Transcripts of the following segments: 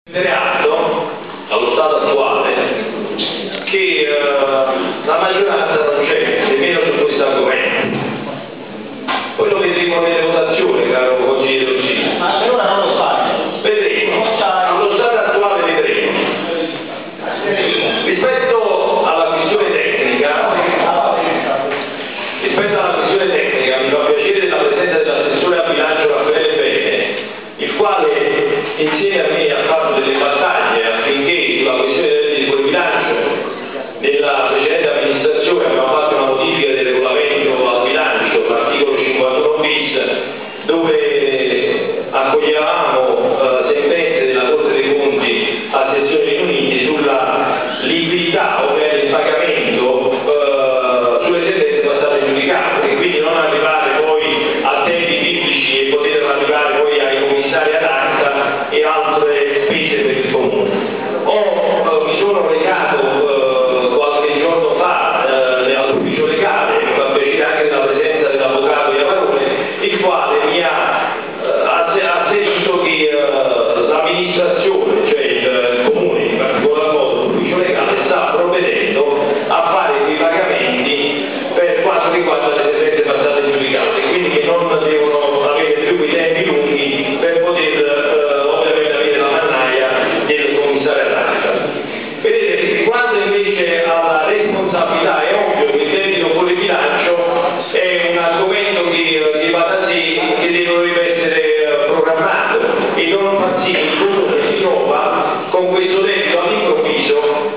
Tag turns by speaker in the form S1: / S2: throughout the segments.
S1: Atto allo stato attuale che la maggioranza non c'è nemmeno su questo argomento. Poi lo vedremo nelle votazioni, caro consigliere Rossini.
S2: Ma per ora non lo fate.
S1: Vedremo, allo stato attuale vedremo. Rispetto alla questione tecnica, mi fa piacere la presenza dell'assessore al bilancio Raffaele Bene, il quale insieme a me ha fatto delle battaglie affinché sulla questione del bilancio nella precedente amministrazione abbiamo fatto una modifica del regolamento al bilancio, l'articolo 51 bis, dove accoglievamo sentenze della Corte dei Conti a sezioni riunite sulla liquidità o per il pagamento sulle sentenze passate giudicate, e quindi non arrivare poi a tempi biblici e poter arrivare poi ai commissari ad acta e altre spese per il comune. Mi sono recato qualche giorno fa all'ufficio legale, mi fa piacere anche la presenza dell'avvocato Iavarone, il quale mi ha asserito che l'amministrazione, cioè il comune in particolar modo l'ufficio legale, sta provvedendo a fare quei pagamenti per quanto riguarda le sentenze passate giudicate, quindi che non devono avere più i tempi lunghi per poter ovviamente avere la mannaia del commissario ad acta. Vedete, quanto invece alla responsabilità, è ovvio che il debito fuori bilancio è un argomento che va da sé, che dovrebbe essere programmato, e non fa sì che il comune si trova con questo debito all'improvviso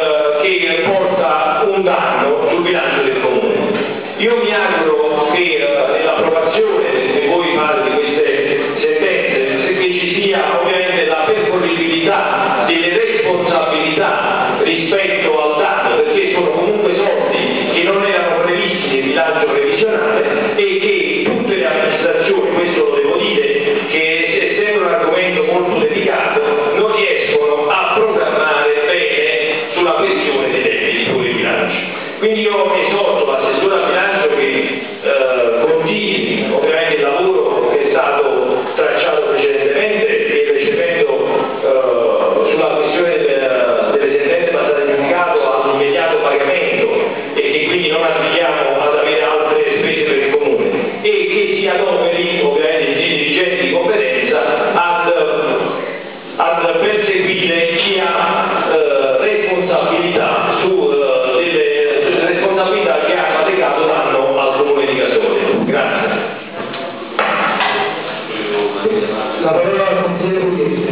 S1: che porta un danno sul bilancio del comune. Io mi auguro che nell'approvazione, se voi fate di queste sentenze, che ci sia ovviamente la percorribilità delle responsabilità rispetto al danno, perché sono comunque soldi che non erano previsti nel bilancio previsionale e che tutte le amministrazioni, questo lo devo dire, che è sempre un argomento molto delicato, non riescono a programmare bene sulla questione dei debiti fuori bilancio. Quindi io esorto l'assessore al bilancio che continui ovviamente il lavoro che è stato tracciato precedentemente e recependo sulla questione delle sentenze passate giudicato all'immediato pagamento, e che quindi non arriviamo ad avere altre spese per il comune, e che si adoperi ovviamente i dirigenti di competenza ad perseguire chi ha responsabilità delle responsabilità che ha legato danno al comune di Casorio. Grazie.
S2: La parola al consigliere Pugliese.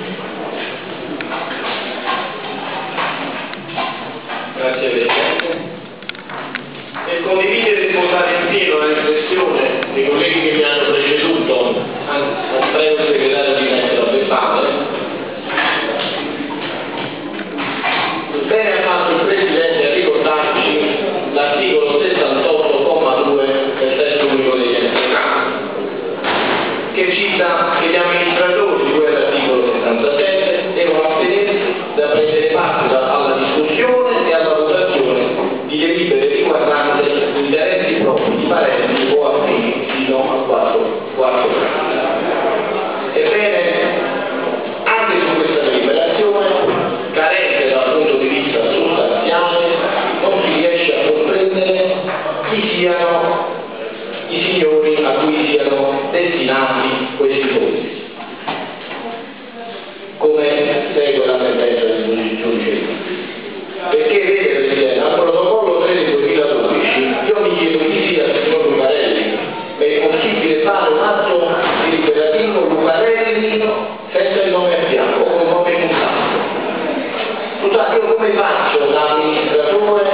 S1: Grazie Presidente. Nel condividere e votare in pieno la riflessione dei colleghi che mi hanno preceduto, prego il segretario di metterlo a verbale. Bene ha fatto il Presidente a ricordarci l'articolo 68,2 del testo unico degli enti locali, che cita che gli amministratori di quell'articolo 77 devono astenersi da prendere parte alla discussione e alla votazione di delibere riguardanti gli interessi propri di parenti o affini fino al quarto grado. Ebbene, anche su questa deliberazione, carente dal punto di vista sostanziale, non si riesce a comprendere chi siano i signori a cui siano destinati questi fondi, come segue la sentenza del giudice. Perché vede Presidente, al protocollo 3 del 2012 io mi chiedo chi sia il signor Lucarelli. È possibile fare un atto deliberativo Lucarelli senza il nome a fianco o con nome mutato? Scusate, io come faccio da amministratore